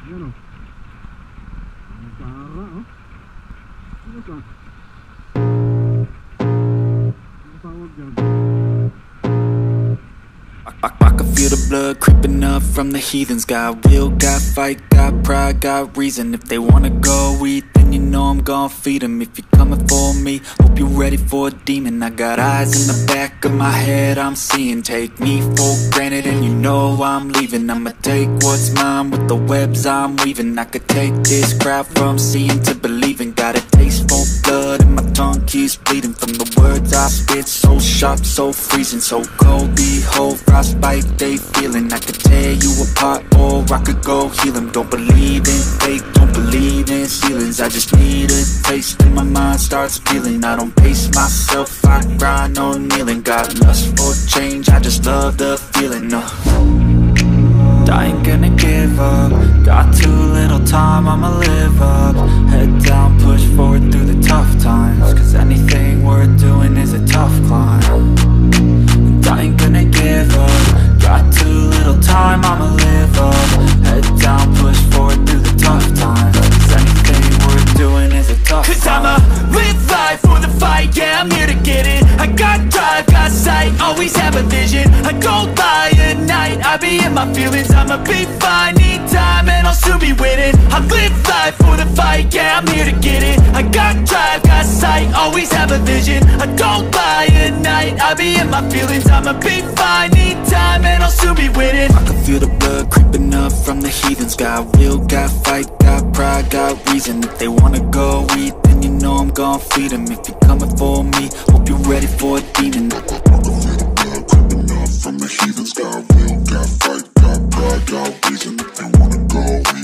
Ayan o. Para o. Ano ka? Ano tawag dyan? I can feel the blood creeping up from the heathens. Got will, got fight, got pride, got reason. If they wanna go eat, then you know I'm gon' feed them. If you're coming for me, hope you're ready for a demon. I got eyes in the back of my head, I'm seeing. Take me for granted and you know I'm leaving. I'ma take what's mine with the webs I'm weaving. I could take this crowd from seeing to believing. Got a taste for blood and my tongue keeps bleeding. From the words I spit, so sharp, so freezing. So cold, behold, frostbite they feeling. I could tear you apart or I could go heal them. Don't believe in fate, don't believe in ceilings. I just need a taste and my mind starts feeling. I don't pace myself, I grind on kneeling. Got lust for change, I just love the feeling. I ain't gonna give up. Got too little time, I'ma live up. Head down, push forward through the tough times. Cause anything worth doing is a tough climb. And I ain't gonna give up. Got too little time, I'ma live up. Head down, push forward through the tough times. Cause anything worth doing is a tough climb. Cause I'ma live life for the fight, yeah, I'm here to get it. I got drive, got sight, always have a vision. I don't lie at night, I be in my feelings. I'ma be fine, need time and I'll soon be winning. I live life for the fight, yeah, I'm here to get it. I got drive, got sight, always have a vision. I don't lie at night, I be in my feelings. I'ma be fine, need time and I'll soon be winning. I can feel the blood creeping up from the heathens. Got will, got fight, got pride, got reason. If they wanna go eat, then you know I'm gon' feed them. If you're coming for me, hope you're ready for a demon. I can feel the blood creeping up from the heathens. Got will, got fight, got pride, got reason. If they wanna go eat,